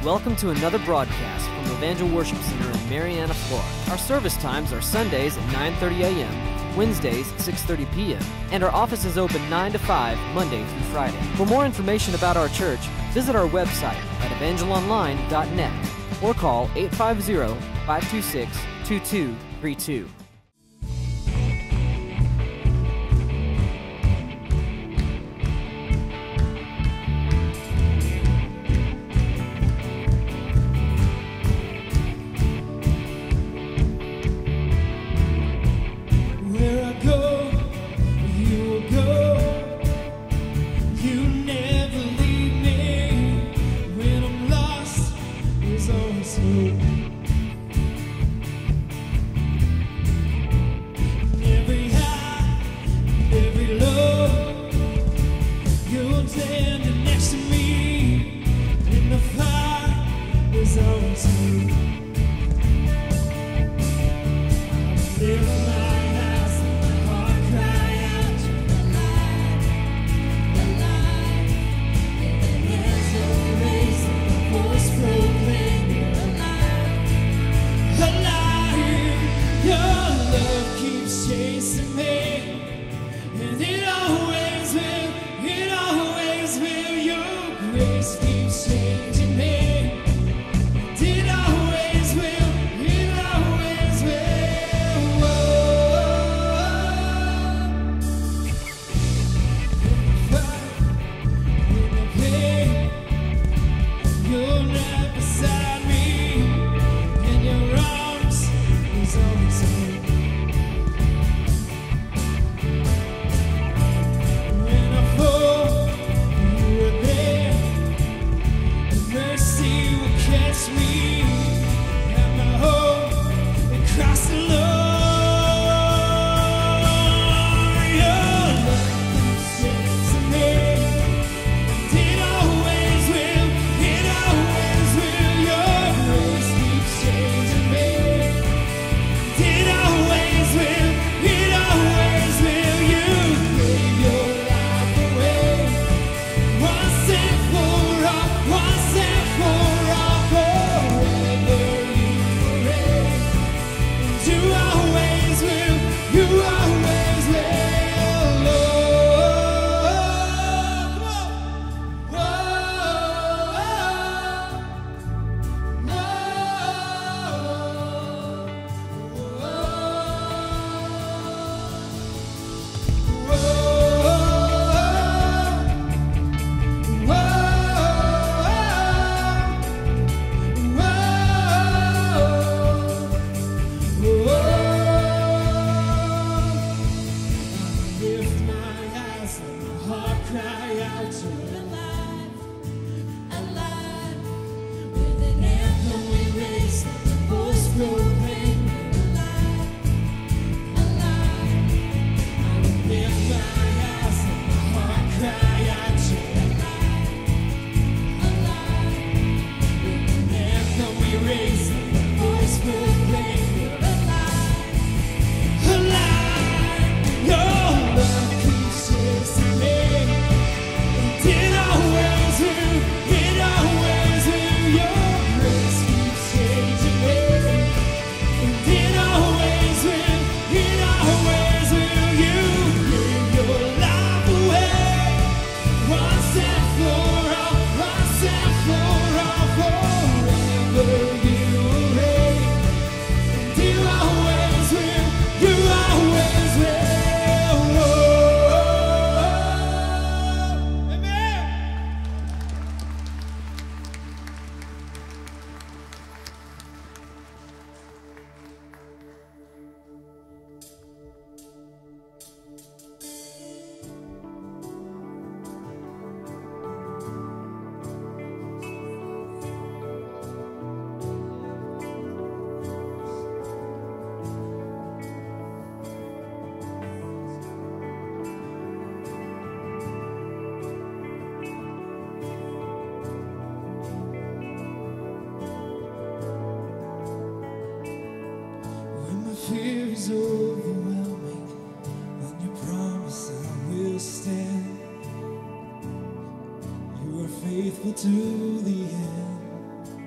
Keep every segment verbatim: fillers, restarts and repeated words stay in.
Welcome to another broadcast from Evangel Worship Center in Marianna, Florida. Our service times are Sundays at nine thirty a m, Wednesdays at six thirty p m, and our office is open nine to five, Monday through Friday. For more information about our church, visit our website at evangel online dot net or call eight five zero, five two six, two two three two. faithful to the end.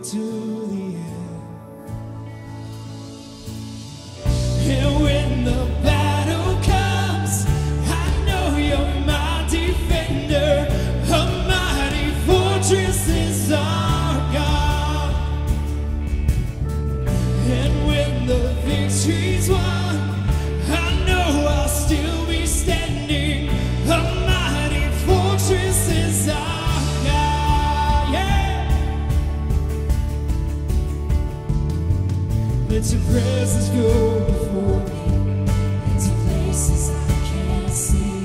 to the end. And when the battle comes, I know you're my defender. A mighty fortress is our God. And when the victory's won, I know I'll still be standing. A mighty fortress is our God. Yeah. Let your presence go before me into places I can't see.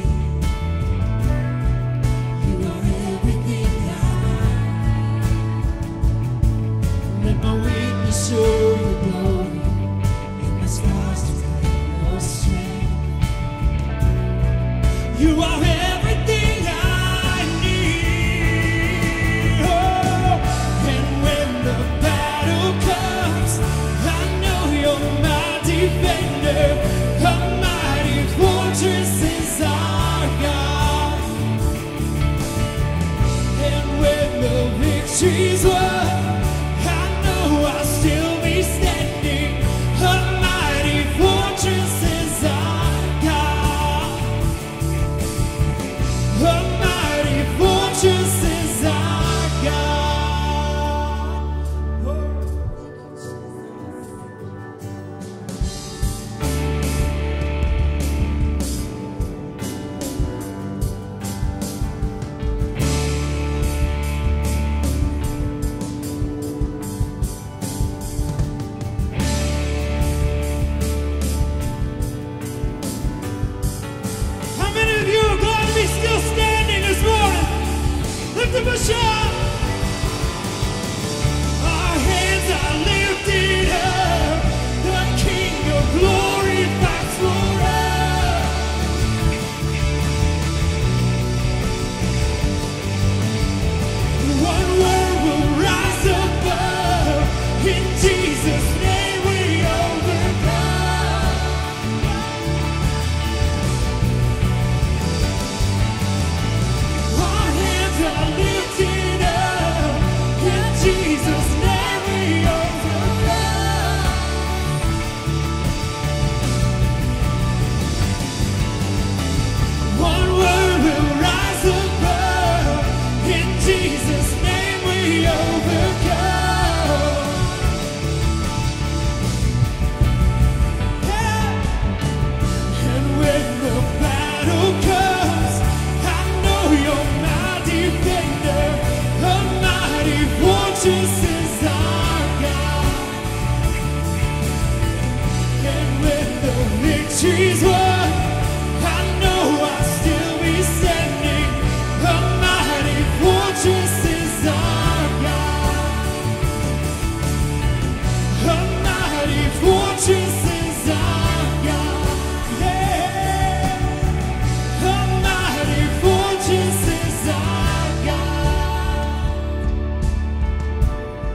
You are everything I need. Let my weakness show your glory in the scars to claim your strength. You are everything I need. Oh, and when the battle comes, I know you're my defender. A mighty fortress is our God. And when the victory's won, I know I'll still be standing. A mighty fortress is our God. A mighty fortress is our God. Oh. How many of you are glad to be still standing this morning? Lift up a shout. Our hands are lifted up. The King of Glory fights for us. One word will rise above. In Jesus' name we overcome. Our hands are lifted up. In Jesus' name we overcome. One word will rise above. In Jesus' name we overcome. Yeah. And when the battle comes, I know you're my defender. A mighty fortress is our God. And when the victory's won, I know I'll still be standing. A mighty fortress is our God. A mighty fortress is our God. Yeah. A mighty fortress is our God.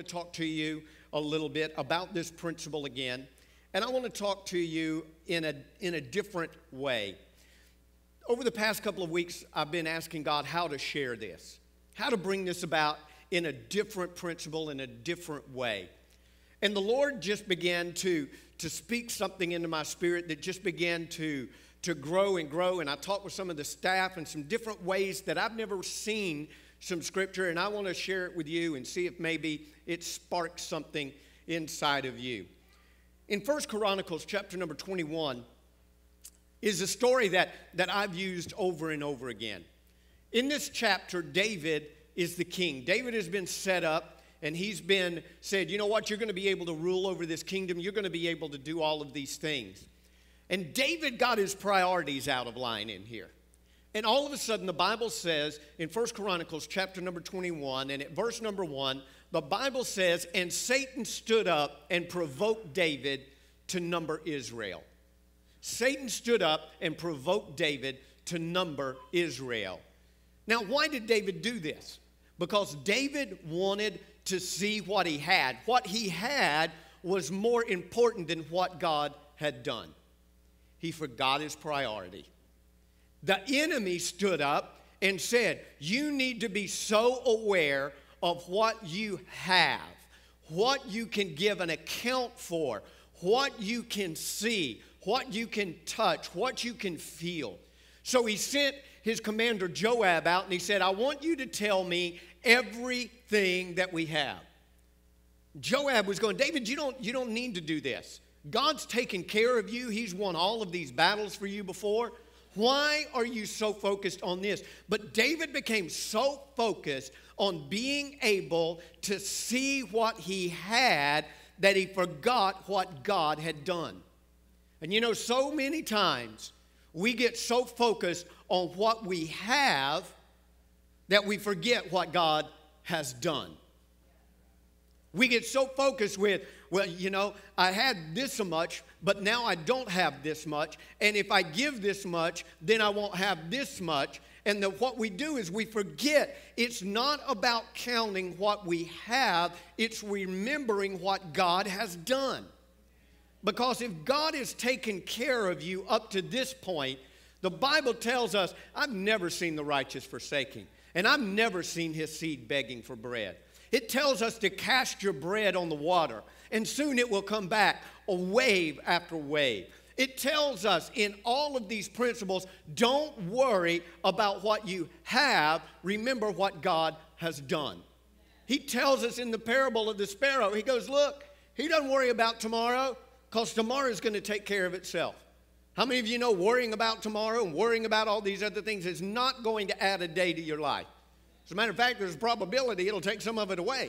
to talk to you a little bit about this principle again. And I want to talk to you in a, in a different way. Over the past couple of weeks, I've been asking God how to share this, how to bring this about in a different principle, in a different way. And the Lord just began to, to speak something into my spirit that just began to, to grow and grow. And I talked with some of the staff and some different ways that I've never seen some scripture. And I want to share it with you and see if maybe it sparks something inside of you. In First Chronicles chapter number twenty-one is a story that, that I've used over and over again. In this chapter, David is the king. David has been set up. And he's been said, you know what, you're going to be able to rule over this kingdom. You're going to be able to do all of these things. And David got his priorities out of line in here. And all of a sudden, the Bible says in First Chronicles chapter number twenty-one, and at verse number one, the Bible says, and Satan stood up and provoked David to number Israel. Satan stood up and provoked David to number Israel. Now, why did David do this? Because David wanted to see what he had. What he had was more important than what God had done. He forgot his priority. The enemy stood up and said, you need to be so aware of what you have, what you can give an account for, what you can see, what you can touch, what you can feel. So he sent his commander Joab out and he said, I want you to tell me everything that we have. Joab was going, David, you don't, you don't need to do this. God's taken care of you. He's won all of these battles for you before. Why are you so focused on this? But David became so focused on being able to see what he had that he forgot what God had done. And you know, so many times we get so focused on what we have that we forget what God has done. We get so focused with, well, you know, I had this so much, but now I don't have this much. And if I give this much, then I won't have this much. And the, what we do is we forget it's not about counting what we have. It's remembering what God has done. Because if God has taken care of you up to this point, the Bible tells us, I've never seen the righteous forsaken. And I've never seen his seed begging for bread. It tells us to cast your bread on the water, and soon it will come back, a wave after wave. It tells us in all of these principles, don't worry about what you have. Remember what God has done. He tells us in the parable of the sparrow, he goes, look, he doesn't worry about tomorrow because tomorrow is going to take care of itself. How many of you know worrying about tomorrow and worrying about all these other things is not going to add a day to your life? As a matter of fact, there's a probability it'll take some of it away.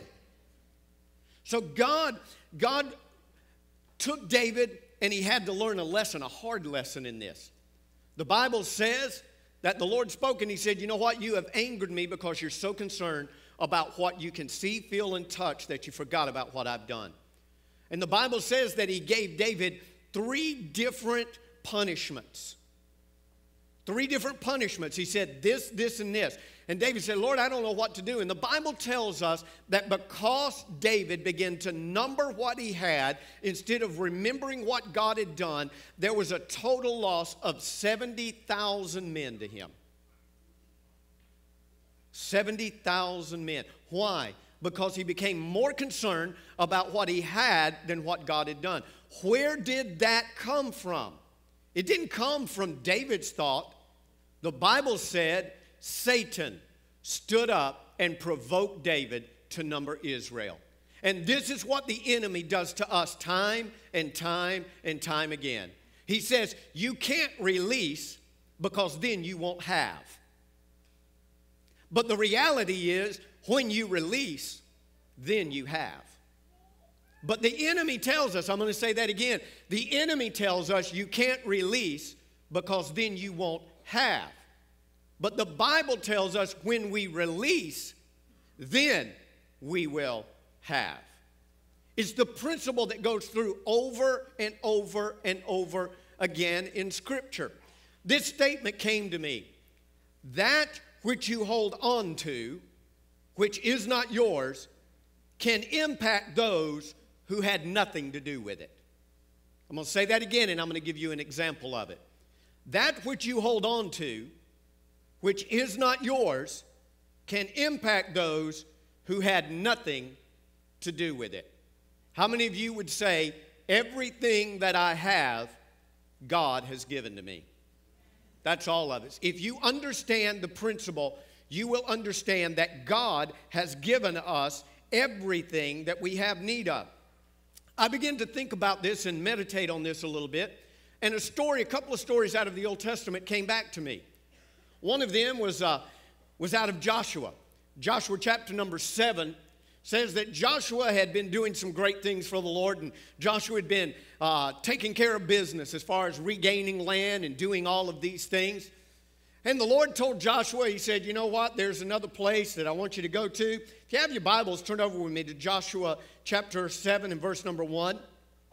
So God, God took David and he had to learn a lesson, a hard lesson in this. The Bible says that the Lord spoke and he said, you know what? You have angered me because you're so concerned about what you can see, feel, and touch that you forgot about what I've done. And the Bible says that he gave David three different punishments. Three different punishments. He said this, this, and this. And David said, Lord, I don't know what to do. And the Bible tells us that because David began to number what he had instead of remembering what God had done, there was a total loss of seventy thousand men to him. seventy thousand men. Why? Because he became more concerned about what he had than what God had done. Where did that come from? It didn't come from David's thought. The Bible said Satan stood up and provoked David to number Israel. And this is what the enemy does to us time and time and time again. He says, you can't release because then you won't have. But the reality is, when you release, then you have. But the enemy tells us, I'm going to say that again, the enemy tells us you can't release because then you won't have. But the Bible tells us when we release, then we will have. It's the principle that goes through over and over and over again in Scripture. This statement came to me. That which you hold on to, which is not yours, can impact those who had nothing to do with it. I'm going to say that again, and I'm going to give you an example of it. That which you hold on to, which is not yours, can impact those who had nothing to do with it. How many of you would say, everything that I have, God has given to me? That's all of us. If you understand the principle, you will understand that God has given us everything that we have need of. I began to think about this and meditate on this a little bit, and a story, a couple of stories out of the Old Testament came back to me. One of them was, uh, was out of Joshua. Joshua chapter number seven says that Joshua had been doing some great things for the Lord, and Joshua had been uh, taking care of business as far as regaining land and doing all of these things. And the Lord told Joshua, he said, you know what, there's another place that I want you to go to. If you have your Bibles, turn over with me to Joshua chapter seven and verse number one. It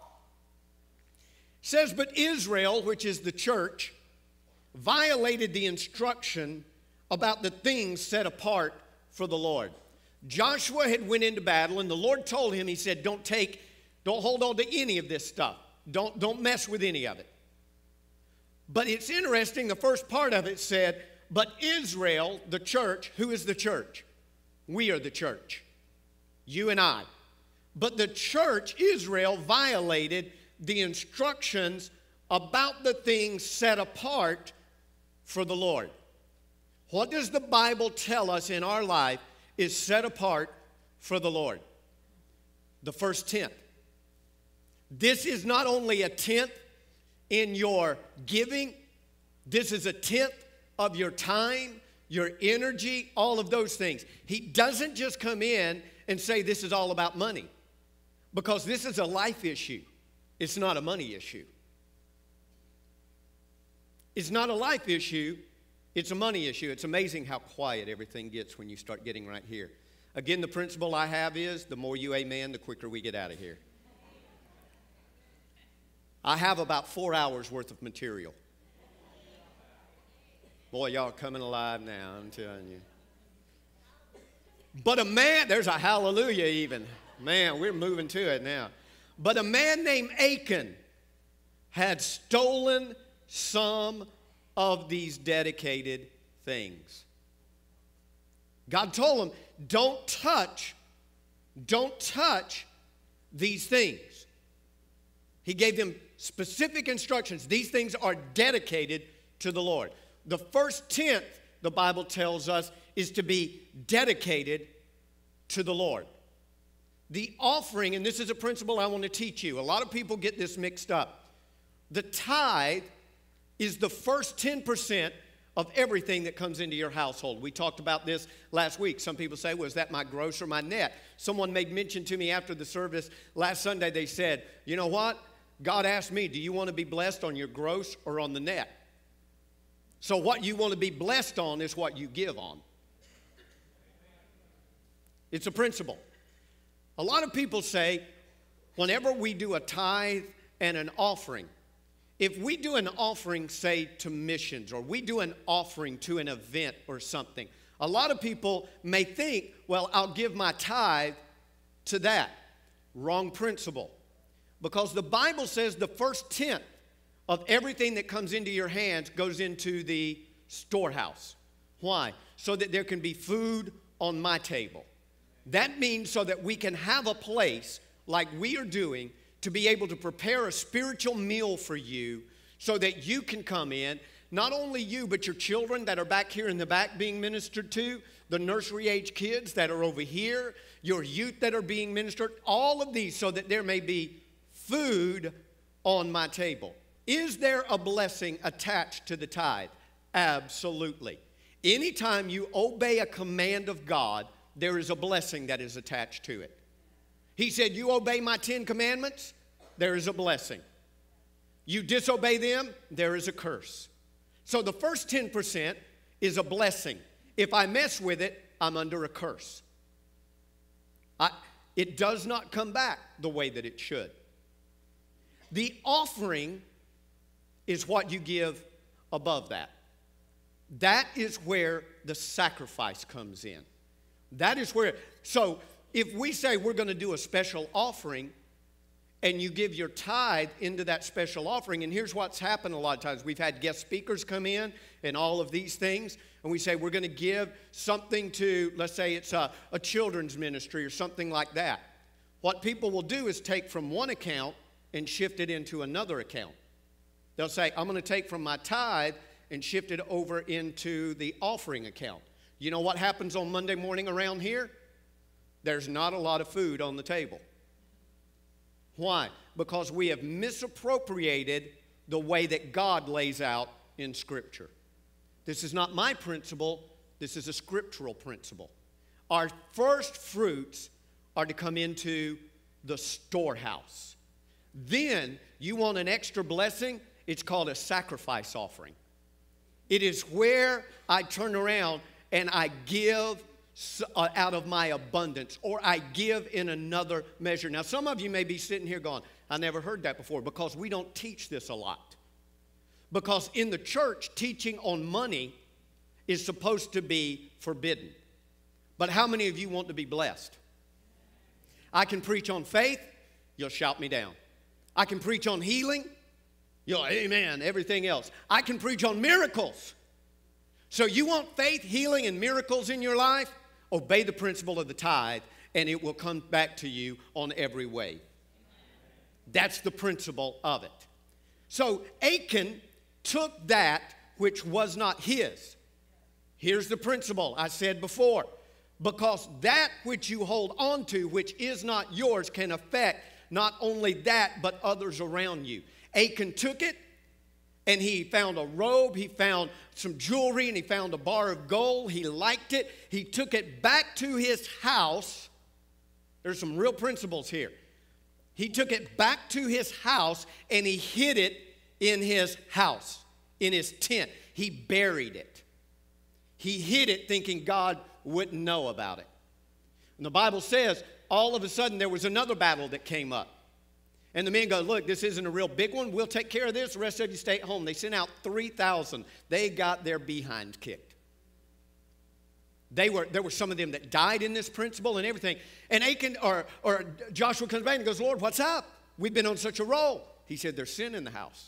says, but Israel, which is the church, violated the instruction about the things set apart for the Lord. Joshua had went into battle, and the Lord told him, he said, don't take, don't hold on to any of this stuff. Don't, don't mess with any of it. But it's interesting, the first part of it said, but Israel, the church, who is the church? We are the church. You and I. But the church, Israel, violated the instructions about the things set apart for the Lord. What does the Bible tell us in our life is set apart for the Lord? The first tenth. This is not only a tenth in your giving, this is a tenth of your time, your energy, all of those things. He doesn't just come in and say this is all about money, because this is a life issue. It's not a money issue. It's not a life issue. It's a money issue. It's amazing how quiet everything gets when you start getting right here. Again, the principle I have is the more you amen, the quicker we get out of here. I have about four hours worth of material. Boy, y'all are coming alive now, I'm telling you. But a man, there's a hallelujah even. Man, we're moving to it now. But a man named Achan had stolen some of these dedicated things. God told him, don't touch, don't touch these things. He gave them specific instructions. These things are dedicated to the Lord. The first tenth, the Bible tells us, is to be dedicated to the Lord. The offering, and this is a principle I want to teach you. A lot of people get this mixed up. The tithe is the first ten percent of everything that comes into your household. We talked about this last week. Some people say, well, is that my gross or my net? Someone made mention to me after the service last Sunday. They said, you know what? God asked me, do you want to be blessed on your gross or on the net? So what you want to be blessed on is what you give on. It's a principle. A lot of people say, whenever we do a tithe and an offering, if we do an offering, say, to missions, or we do an offering to an event or something, a lot of people may think, well, I'll give my tithe to that. Wrong principle. Because the Bible says the first tenth of everything that comes into your hands goes into the storehouse. Why? So that there can be food on my table. That means so that we can have a place like we are doing to be able to prepare a spiritual meal for you so that you can come in, not only you, but your children that are back here in the back being ministered to, the nursery age kids that are over here, your youth that are being ministered, all of these, so that there may be food on my table. Is there a blessing attached to the tithe? Absolutely. Anytime you obey a command of God, there is a blessing that is attached to it. He said, you obey my Ten Commandments, there is a blessing. You disobey them, there is a curse. So the first ten percent is a blessing. If I mess with it, I'm under a curse. I, it does not come back the way that it should. The offering is what you give above that. That is where the sacrifice comes in. That is where, so if we say we're going to do a special offering, and you give your tithe into that special offering, and here's what's happened a lot of times. We've had guest speakers come in and all of these things, and we say we're going to give something to, let's say it's a, a children's ministry or something like that. What people will do is take from one account and shift it into another account. They'll say, I'm going to take from my tithe and shift it over into the offering account. You know what happens on Monday morning around here? There's not a lot of food on the table. Why? Because we have misappropriated the way that God lays out in Scripture. This is not my principle. This is a scriptural principle. Our first fruits are to come into the storehouse. Then, you want an extra blessing? It's called a sacrifice offering. It is where I turn around and I give out of my abundance, or I give in another measure. Now, some of you may be sitting here going, I never heard that before, because we don't teach this a lot. Because in the church, teaching on money is supposed to be forbidden. But how many of you want to be blessed? I can preach on faith, you'll shout me down. I can preach on healing, you'll, amen, everything else. I can preach on miracles. So you want faith, healing, and miracles in your life? Obey the principle of the tithe, and it will come back to you on every way. That's the principle of it. So Achan took that which was not his. Here's the principle I said before. Because that which you hold on to, which is not yours, can affect not only that, but others around you. Achan took it, and he found a robe, he found some jewelry, and he found a bar of gold. He liked it. He took it back to his house. There's some real principles here. He took it back to his house, and he hid it in his house, in his tent. He buried it. He hid it thinking God wouldn't know about it. And the Bible says all of a sudden there was another battle that came up. And the men go, look, this isn't a real big one. We'll take care of this. The rest of you stay at home. They sent out three thousand. They got their behind kicked. They were, there were some of them that died in this principle and everything. And Achan, or, or Joshua comes back and goes, Lord, what's up? We've been on such a roll. He said, there's sin in the house.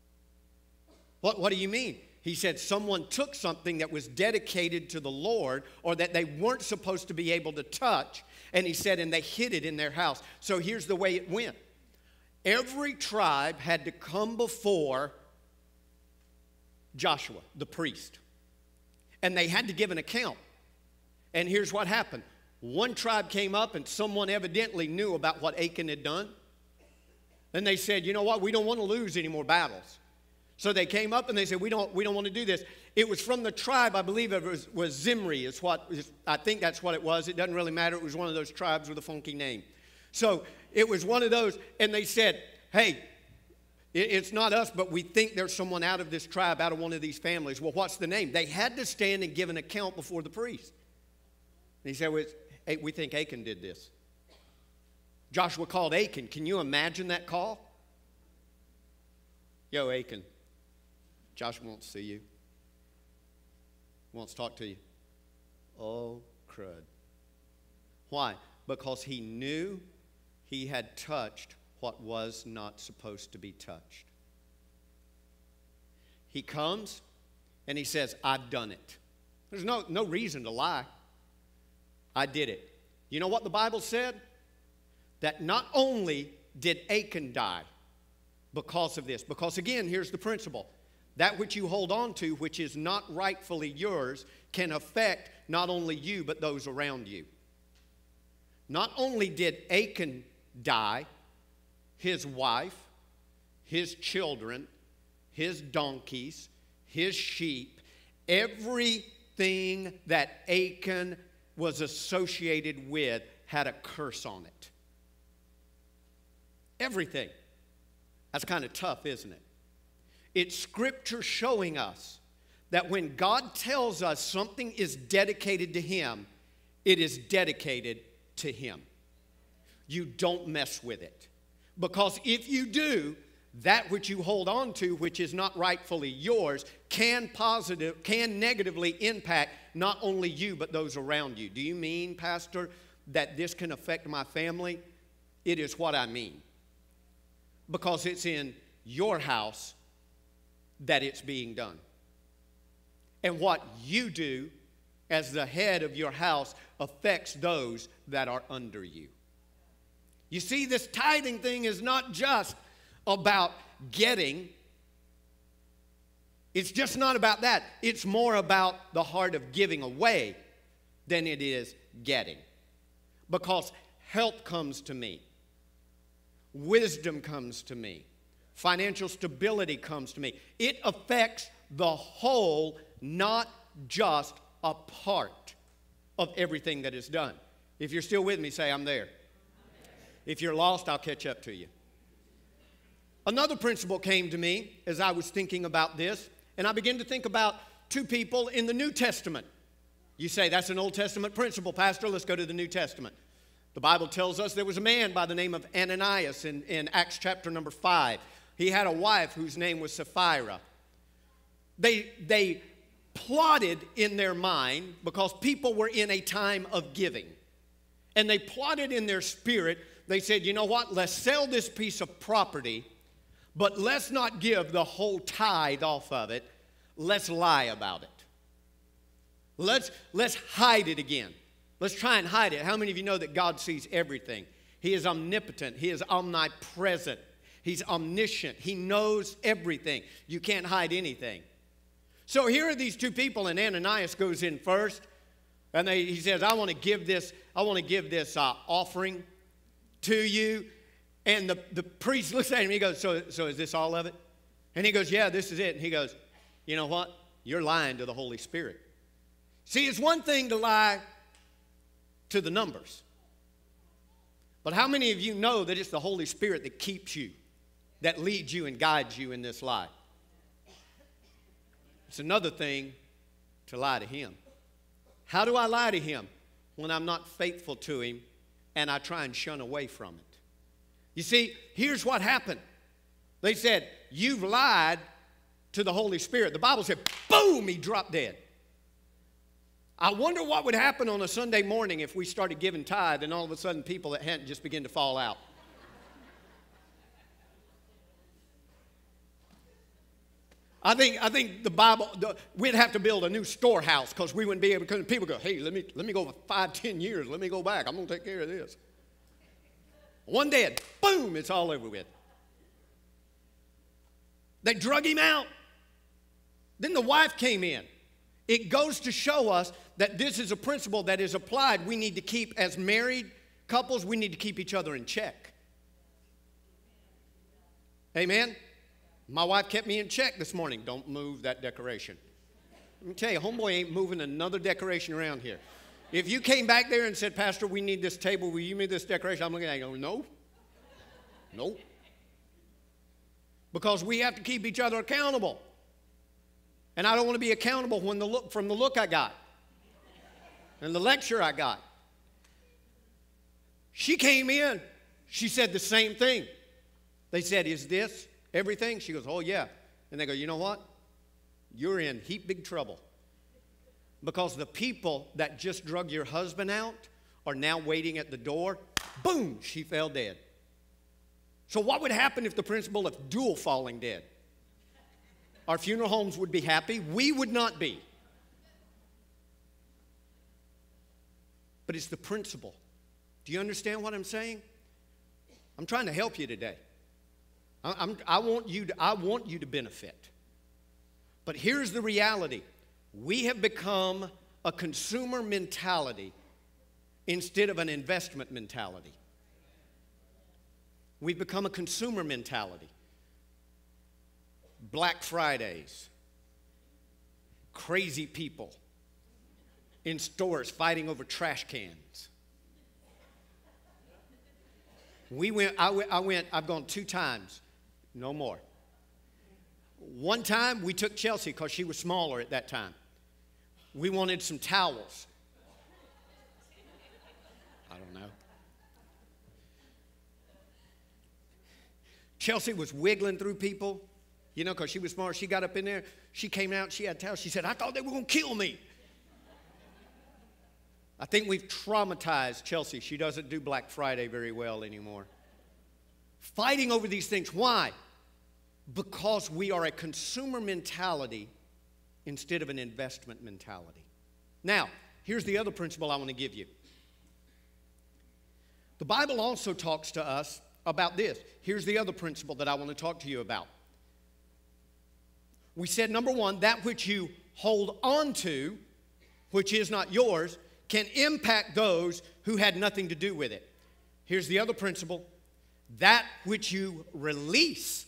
What, what do you mean? He said someone took something that was dedicated to the Lord, or that they weren't supposed to be able to touch. And he said, and they hid it in their house. So here's the way it went. Every tribe had to come before Joshua, the priest. And they had to give an account. And here's what happened. One tribe came up, and someone evidently knew about what Achan had done. And they said, you know what, we don't want to lose any more battles. So they came up and they said, we don't, we don't want to do this. It was from the tribe, I believe it was, was Zimri, is what, I think that's what it was. It doesn't really matter. It was one of those tribes with a funky name. So it was one of those, and they said, hey, it's not us, but we think there's someone out of this tribe, out of one of these families. Well, what's the name? They had to stand and give an account before the priest. And he said, well, hey, we think Achan did this. Joshua called Achan. Can you imagine that call? Yo, Achan, Joshua wants to see you. Wants to talk to you. Oh, crud. Why? Because he knew he had touched what was not supposed to be touched. He comes and he says, I've done it. There's no, no reason to lie. I did it. You know what the Bible said? That not only did Achan die because of this, because again, here's the principle. That which you hold on to, which is not rightfully yours, can affect not only you, but those around you. Not only did Achan die, his wife, his children, his donkeys, his sheep, everything that Achan was associated with had a curse on it. Everything. That's kind of tough, isn't it? It's Scripture showing us that when God tells us something is dedicated to Him, it is dedicated to Him. You don't mess with it. Because if you do, that which you hold on to, which is not rightfully yours, can positive, can negatively impact not only you, but those around you. Do you mean, Pastor, that this can affect my family, it is what I mean. Because it's in your house that it's being done. And what you do as the head of your house affects those that are under you. You see, this tithing thing is not just about getting. It's just not about that. It's more about the heart of giving away than it is getting. Because help comes to me. Wisdom comes to me. Financial stability comes to me. It affects the whole, not just a part of everything that is done. If you're still with me, say, I'm there. If you're lost, I'll catch up to you. Another principle came to me as I was thinking about this, and I began to think about two people in the New Testament. You say, that's an Old Testament principle, Pastor. Let's go to the New Testament. The Bible tells us there was a man by the name of Ananias in, in Acts chapter number five. He had a wife whose name was Sapphira. They, they plotted in their mind, because people were in a time of giving. And they plotted in their spirit. They said, you know what? Let's sell this piece of property, but let's not give the whole tithe off of it. Let's lie about it. Let's, let's hide it again. Let's try and hide it. How many of you know that God sees everything? He is omnipotent. He is omnipresent. He's omniscient. He knows everything. You can't hide anything. So here are these two people, and Ananias goes in first, and they, he says, I want to give this, I want to give this uh, offering to you. And the, the priest looks at him, he goes, so, so is this all of it? And he goes, yeah, this is it. And he goes, you know what? You're lying to the Holy Spirit. See, it's one thing to lie to the numbers. But how many of you know that it's the Holy Spirit that keeps you, that leads you and guides you in this lie? It's another thing to lie to Him. How do I lie to Him? When I'm not faithful to Him and I try and shun away from it. You see, here's what happened. They said, you've lied to the Holy Spirit. The Bible said, boom, he dropped dead. I wonder what would happen on a Sunday morning if we started giving tithe and all of a sudden people that hadn't just begin to fall out. I think, I think the Bible, the, we'd have to build a new storehouse because we wouldn't be able to, because people go, hey, let me, let me go for five, ten years. Let me go back. I'm going to take care of this. One day, boom, it's all over with. They drug him out. Then the wife came in. It goes to show us that this is a principle that is applied. We need to keep, as married couples, we need to keep each other in check. Amen? My wife kept me in check this morning. Don't move that decoration. Let me tell you, homeboy ain't moving another decoration around here. If you came back there and said, Pastor, we need this table, will you move this decoration? I'm looking at you going, no. No. Because we have to keep each other accountable. And I don't want to be accountable when the look, from the look I got and the lecture I got. She came in. She said the same thing. They said, is this everything? She goes, oh, yeah. And they go, you know what? You're in heap big trouble. Because the people that just drug your husband out are now waiting at the door. Boom, she fell dead. So what would happen if the principle of dual falling dead? Our funeral homes would be happy. We would not be. But it's the principle. Do you understand what I'm saying? I'm trying to help you today. I, I'm, I, want you to, I want you to benefit. But here's the reality. We have become a consumer mentality instead of an investment mentality. We've become a consumer mentality. Black Fridays, crazy people in stores fighting over trash cans. We went, I went, I went, I've gone two times, no more. One time we took Chelsea because she was smaller at that time. We wanted some towels. I don't know. Chelsea was wiggling through people. You know, because she was smart. She got up in there. She came out. She had towels. She said, I thought they were going to kill me. I think we've traumatized Chelsea. She doesn't do Black Friday very well anymore. Fighting over these things. Why? Because we are a consumer mentality instead of an investment mentality. Now, here's the other principle I want to give you. The Bible also talks to us about this. Here's the other principle that I want to talk to you about. We said, number one, that which you hold on to, which is not yours, can impact those who had nothing to do with it. Here's the other principle. That which you release,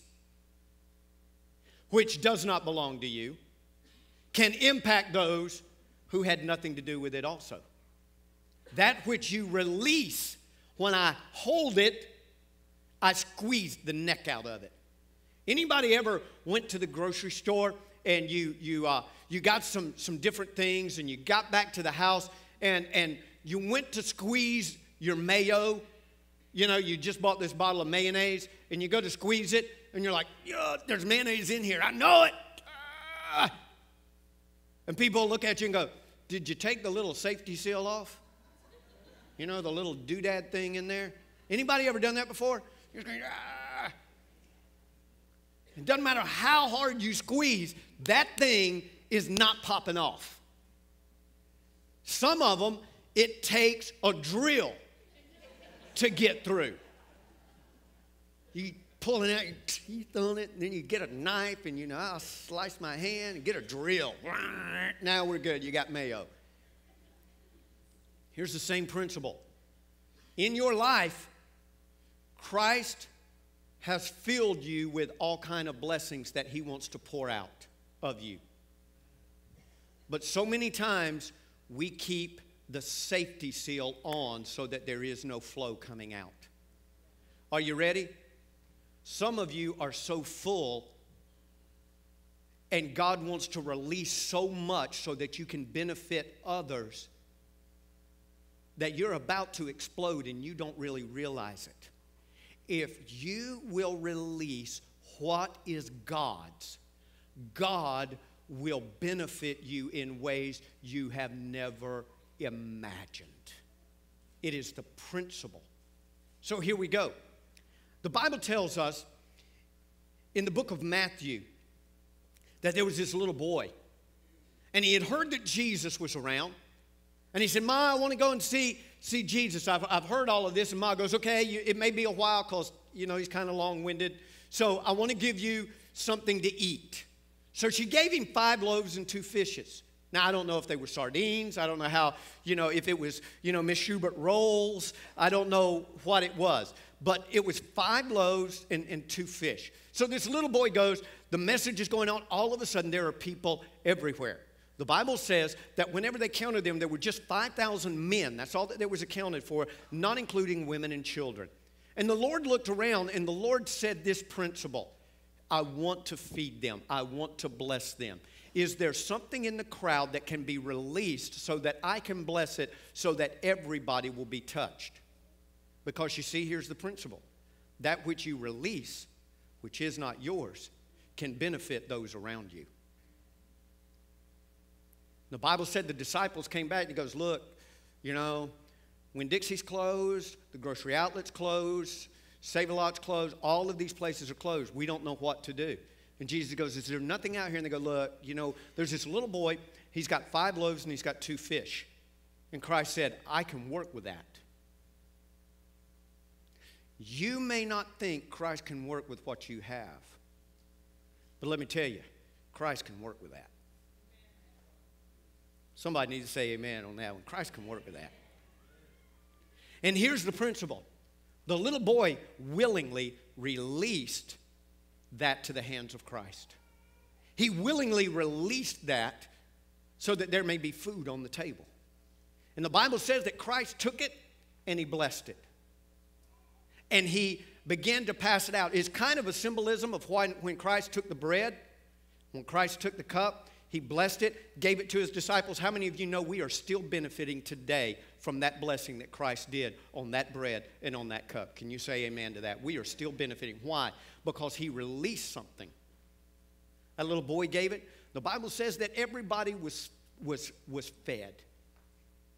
which does not belong to you, can impact those who had nothing to do with it also. That which you release, when I hold it, I squeeze the neck out of it. Anybody ever went to the grocery store and you you uh, you got some some different things and you got back to the house and and you went to squeeze your mayo? You know, you just bought this bottle of mayonnaise and you go to squeeze it and you're like, yeah, there's mayonnaise in here. I know it. Ah. And people look at you and go, did you take the little safety seal off? You know, the little doodad thing in there? Anybody ever done that before? You're going, ah. It doesn't matter how hard you squeeze, that thing is not popping off. Some of them, it takes a drill to get through. You pulling out your teeth on it, and then you get a knife, and you know, I'll slice my hand and get a drill. Now we're good. You got mayo. Here's the same principle. In your life, Christ has filled you with all kind of blessings that he wants to pour out of you. But so many times, we keep the safety seal on so that there is no flow coming out. Are you ready? Some of you are so full, and God wants to release so much so that you can benefit others, that you're about to explode and you don't really realize it. If you will release what is God's, God will benefit you in ways you have never imagined. It is the principle. So here we go. The Bible tells us in the book of Matthew that there was this little boy, and he had heard that Jesus was around, and he said, Ma, I want to go and see, see Jesus. I've, I've heard all of this. And Ma goes, okay, you, it may be a while because, you know, he's kind of long-winded. So I want to give you something to eat. So she gave him five loaves and two fishes. Now, I don't know if they were sardines. I don't know how, you know, if it was, you know, Miss Schubert rolls. I don't know what it was. But it was five loaves and, and two fish. So this little boy goes, the message is going on. All of a sudden, there are people everywhere. The Bible says that whenever they counted them, there were just five thousand men. That's all that there was accounted for, not including women and children. And the Lord looked around, and the Lord said this principle. I want to feed them. I want to bless them. Is there something in the crowd that can be released so that I can bless it so that everybody will be touched? Because you see, here's the principle. That which you release, which is not yours, can benefit those around you. The Bible said the disciples came back and he goes, look, you know, when Dixie's closed, the grocery outlet's closed, Save-A-Lot's closed, all of these places are closed. We don't know what to do. And Jesus goes, is there nothing out here? And they go, look, you know, there's this little boy. He's got five loaves and he's got two fish. And Christ said, I can work with that. You may not think Christ can work with what you have. But let me tell you, Christ can work with that. Somebody needs to say amen on that one. Christ can work with that. And here's the principle. The little boy willingly released that to the hands of Christ. He willingly released that so that there may be food on the table. And the Bible says that Christ took it and he blessed it. And he began to pass it out. It's kind of a symbolism of why, when Christ took the bread, when Christ took the cup, he blessed it, gave it to his disciples. How many of you know we are still benefiting today from that blessing that Christ did on that bread and on that cup? Can you say amen to that? We are still benefiting. Why? Because he released something. That little boy gave it. The Bible says that everybody was, was, was fed.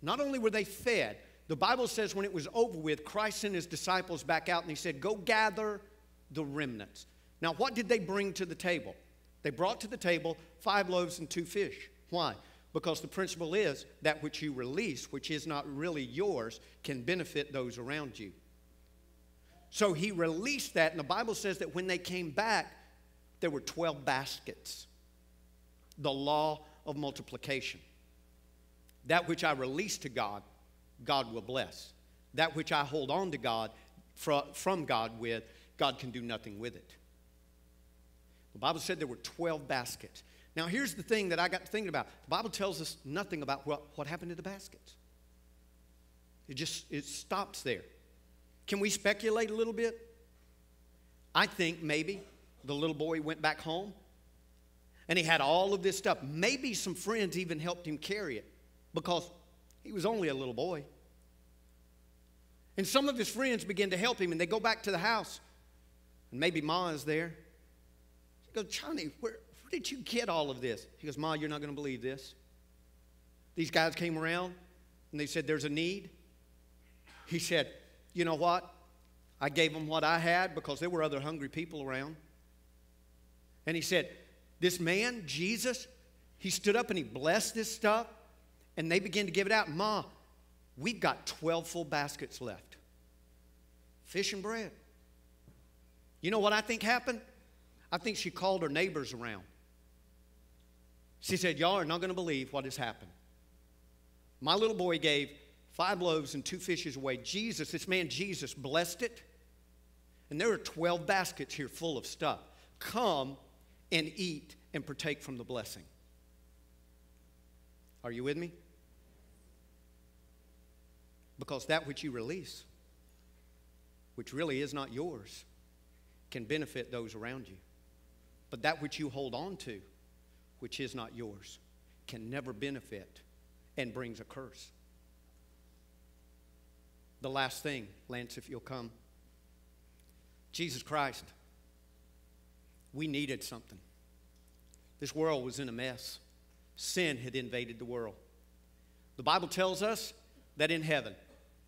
Not only were they fed, the Bible says when it was over with, Christ sent his disciples back out and he said, go gather the remnants. Now, what did they bring to the table? They brought to the table five loaves and two fish. Why? Because the principle is that which you release, which is not really yours, can benefit those around you. So he released that, and the Bible says that when they came back, there were twelve baskets. The law of multiplication. That which I release to God, God will bless. That which I hold on to God, from God with, God can do nothing with it. The Bible said there were twelve baskets. Now here's the thing that I got to thinking about. The Bible tells us nothing about what, what happened to the baskets. It just, it stops there. Can we speculate a little bit? I think maybe the little boy went back home and he had all of this stuff. Maybe some friends even helped him carry it because he was only a little boy. And some of his friends began to help him, and they go back to the house, and maybe Ma is there. She goes, Johnny, where, where did you get all of this? He goes, Ma, you're not going to believe this. These guys came around, and they said, there's a need. He said, you know what? I gave them what I had because there were other hungry people around. And he said, this man, Jesus, he stood up and he blessed this stuff, and they began to give it out. Ma, we've got twelve full baskets left. Fish and bread. You know what I think happened? I think she called her neighbors around. She said, y'all are not going to believe what has happened. My little boy gave five loaves and two fishes away. Jesus, this man Jesus, blessed it. And there are twelve baskets here full of stuff. Come and eat and partake from the blessing. Are you with me? Because that which you release, which really is not yours, can benefit those around you. But that which you hold on to, which is not yours, can never benefit and brings a curse. The last thing, Lance, if you'll come. Jesus Christ, we needed something. This world was in a mess. Sin had invaded the world. The Bible tells us that in heaven,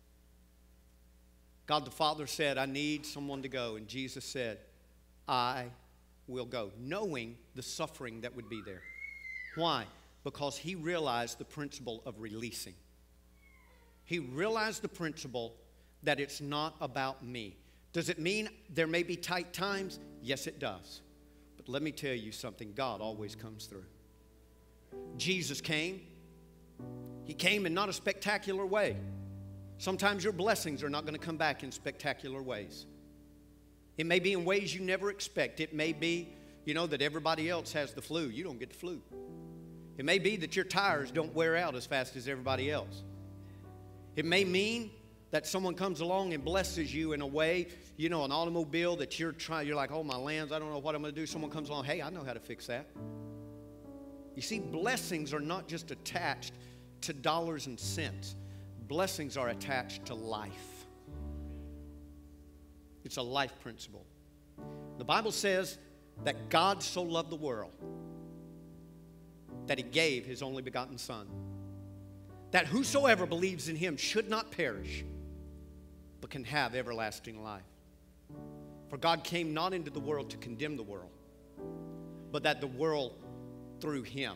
God the Father said, I need someone to go. And Jesus said, I will go, knowing the suffering that would be there. Why? Because he realized the principle of releasing. He realized the principle that it's not about me. Does it mean there may be tight times? Yes, it does. But let me tell you something. God always comes through. Jesus came. He came in not a spectacular way. Sometimes your blessings are not going to come back in spectacular ways. It may be in ways you never expect. It may be, you know, that everybody else has the flu. You don't get the flu. It may be that your tires don't wear out as fast as everybody else. It may mean that someone comes along and blesses you in a way, you know, an automobile that you're trying, you're like, oh, my lands, I don't know what I'm going to do. Someone comes along, hey, I know how to fix that. You see, blessings are not just attached to dollars and cents. Blessings are attached to life. It's a life principle. The Bible says that God so loved the world that he gave his only begotten Son, that whosoever believes in him should not perish, but can have everlasting life. For God came not into the world to condemn the world, but that the world through him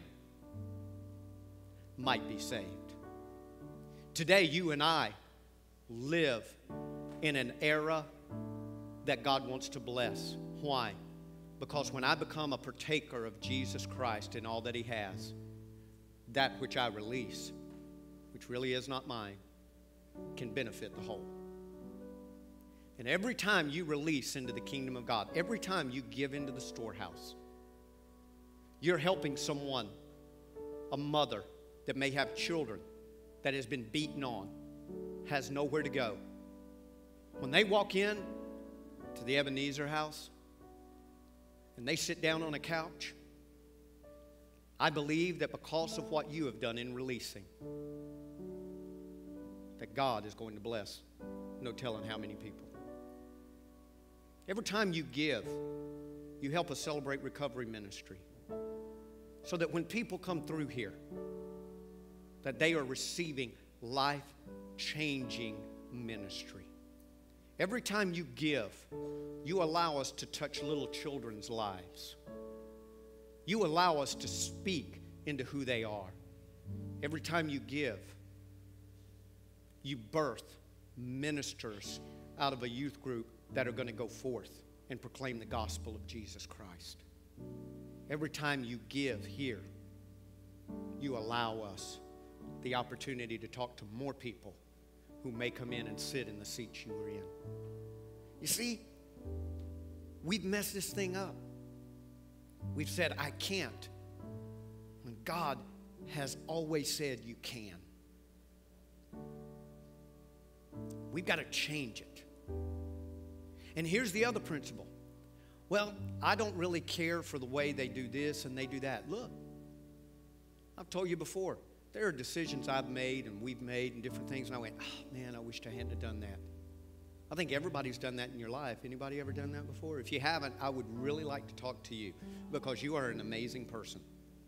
might be saved. Today, you and I live in an era that God wants to bless. Why? Because when I become a partaker of Jesus Christ and all that he has, that which I release, which really is not mine, can benefit the whole. And every time you release into the kingdom of God, every time you give into the storehouse, you're helping someone, a mother that may have children that has been beaten on, has nowhere to go. When they walk in to the Ebenezer house and they sit down on a couch, I believe that because of what you have done in releasing, that God is going to bless no telling how many people. Every time you give, you help us celebrate recovery ministry so that when people come through here, that they are receiving life-changing ministry. Every time you give, you allow us to touch little children's lives. You allow us to speak into who they are. Every time you give, you birth ministers out of a youth group that are going to go forth and proclaim the gospel of Jesus Christ. Every time you give here, you allow us the opportunity to talk to more people who may come in and sit in the seats you were in. You see, we've messed this thing up. We've said, I can't, when God has always said you can. We've got to change it. And here's the other principle. Well, I don't really care for the way they do this and they do that. Look, I've told you before, there are decisions I've made and we've made and different things, and I went, oh, man, I wished I hadn't have done that. I think everybody's done that in your life. Anybody ever done that before? If you haven't, I would really like to talk to you because you are an amazing person.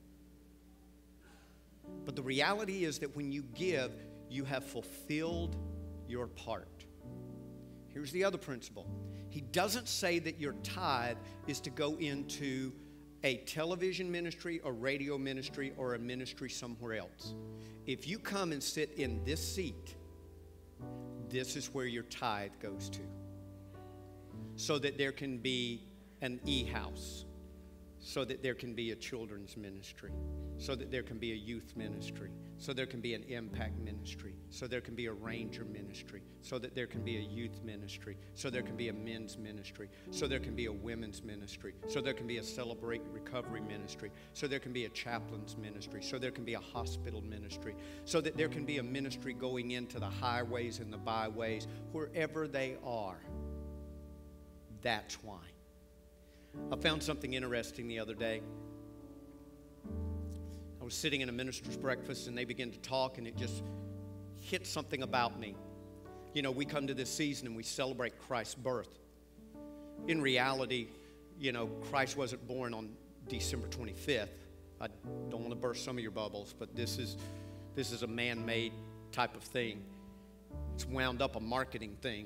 But the reality is that when you give, you have fulfilled your part. Here's the other principle. He doesn't say that your tithe is to go into a television ministry, a radio ministry, or a ministry somewhere else. If you come and sit in this seat, this is where your tithe goes to. So that there can be an e-house. So that there can be a children's ministry. So that there can be a youth ministry. So there can be an impact ministry. So there can be a ranger ministry. So that there can be a youth ministry. So there can be a men's ministry. So there can be a women's ministry. So there can be a celebrate recovery ministry. So there can be a chaplain's ministry. So there can be a hospital ministry. So that there can be a ministry going into the highways and the byways, wherever they are. That's why. I found something interesting the other day. I was sitting in a minister's breakfast and they began to talk, and it just hit something about me. You know, we come to this season and we celebrate Christ's birth. In reality, you know, Christ wasn't born on December twenty-fifth. I don't want to burst some of your bubbles, but this is this is a man-made type of thing. It's wound up a marketing thing.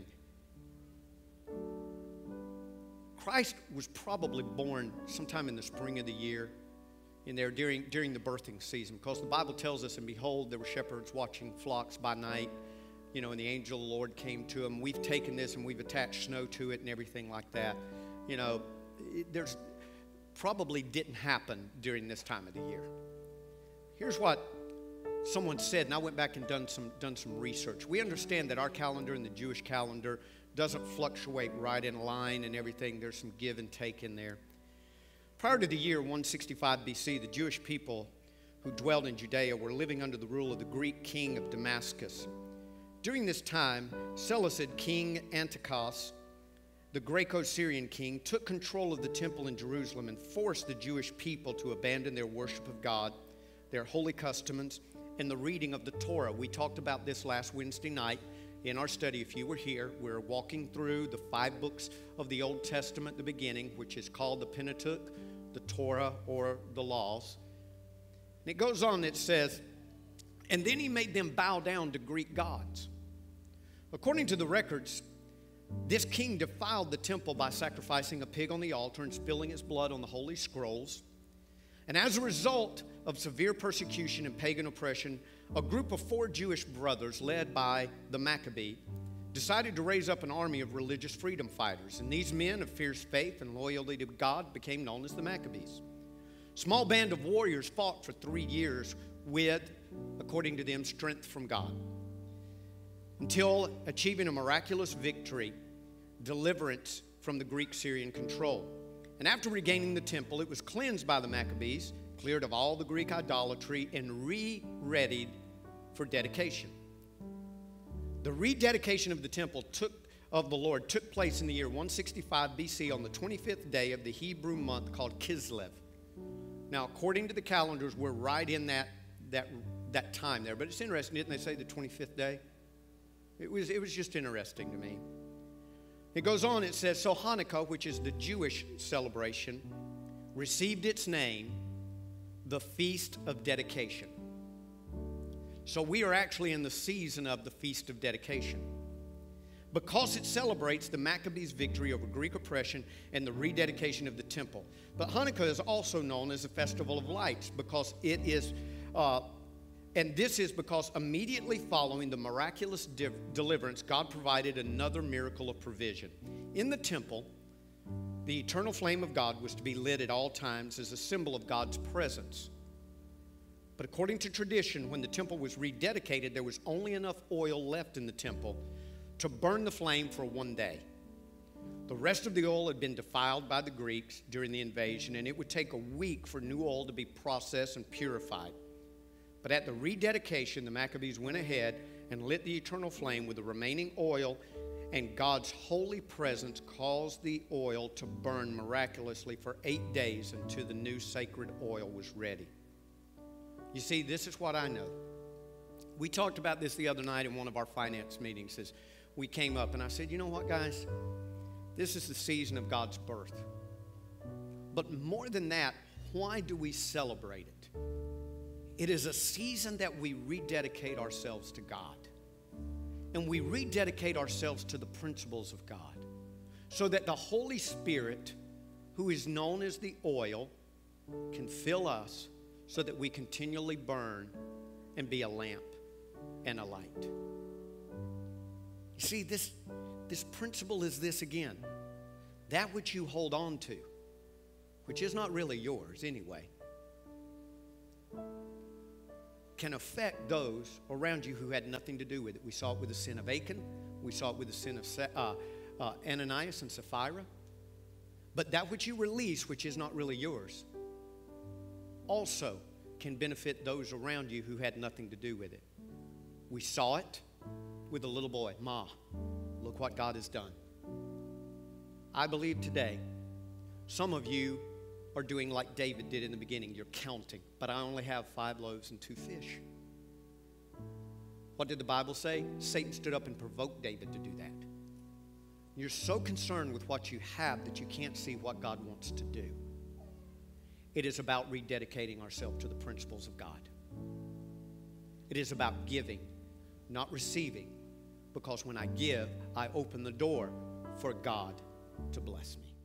Christ was probably born sometime in the spring of the year, in there during, during the birthing season, because the Bible tells us, and behold, there were shepherds watching flocks by night, you know, and the angel of the Lord came to them. We've taken this and we've attached snow to it and everything like that. You know, it, there's probably didn't happen during this time of the year. Here's what someone said, and I went back and done some, done some research. We understand that our calendar and the Jewish calendar doesn't fluctuate right in line and everything. There's some give and take in there. Prior to the year one sixty-five B C, the Jewish people who dwelled in Judea were living under the rule of the Greek king of Damascus. During this time, Seleucid King Antiochus, the Greco-Syrian king, took control of the temple in Jerusalem and forced the Jewish people to abandon their worship of God, their holy customs, and the reading of the Torah. We talked about this last Wednesday night in our study. If you were here, we're walking through the five books of the Old Testament at the beginning, which is called the Pentateuch, the Torah, or the laws. And it goes on, it says, and then he made them bow down to Greek gods. According to the records, this king defiled the temple by sacrificing a pig on the altar and spilling its blood on the holy scrolls. And as a result of severe persecution and pagan oppression, a group of four Jewish brothers led by the Maccabee decided to raise up an army of religious freedom fighters. And these men of fierce faith and loyalty to God became known as the Maccabees. A small band of warriors fought for three years with, according to them, strength from God, until achieving a miraculous victory, deliverance from the Greek-Syrian control. And after regaining the temple, it was cleansed by the Maccabees, cleared of all the Greek idolatry, and re-readied for dedication. The rededication of the temple took, of the Lord took place in the year one sixty-five B C on the twenty-fifth day of the Hebrew month called Kislev. Now, according to the calendars, we're right in that, that, that time there. But it's interesting, didn't they say the twenty-fifth day? It was, it was just interesting to me. It goes on, it says, so Hanukkah, which is the Jewish celebration, received its name, the Feast of Dedication. So we are actually in the season of the Feast of Dedication, because it celebrates the Maccabees' victory over Greek oppression and the rededication of the temple. But Hanukkah is also known as the Festival of Lights, because it is, uh, and this is because immediately following the miraculous de- deliverance, God provided another miracle of provision. In the temple, the eternal flame of God was to be lit at all times as a symbol of God's presence. But according to tradition, when the temple was rededicated, there was only enough oil left in the temple to burn the flame for one day. The rest of the oil had been defiled by the Greeks during the invasion, and it would take a week for new oil to be processed and purified. But at the rededication, the Maccabees went ahead and lit the eternal flame with the remaining oil, and God's holy presence caused the oil to burn miraculously for eight days until the new sacred oil was ready. You see, this is what I know. We talked about this the other night in one of our finance meetings as we came up, and I said, you know what, guys? This is the season of God's birth. But more than that, why do we celebrate it? It is a season that we rededicate ourselves to God. And we rededicate ourselves to the principles of God, so that the Holy Spirit, who is known as the oil, can fill us so that we continually burn and be a lamp and a light. You see, this, this principle is this again. That which you hold on to, which is not really yours anyway, can affect those around you who had nothing to do with it. We saw it with the sin of Achan. We saw it with the sin of uh, uh, Ananias and Sapphira. But that which you release, which is not really yours, also can benefit those around you who had nothing to do with it. We saw it with the little boy. Ma, look what God has done. I believe today, some of you are doing like David did in the beginning. You're counting, but I only have five loaves and two fish. What did the Bible say? Satan stood up and provoked David to do that. You're so concerned with what you have that you can't see what God wants to do. It is about rededicating ourselves to the principles of God. It is about giving, not receiving, because when I give, I open the door for God to bless me.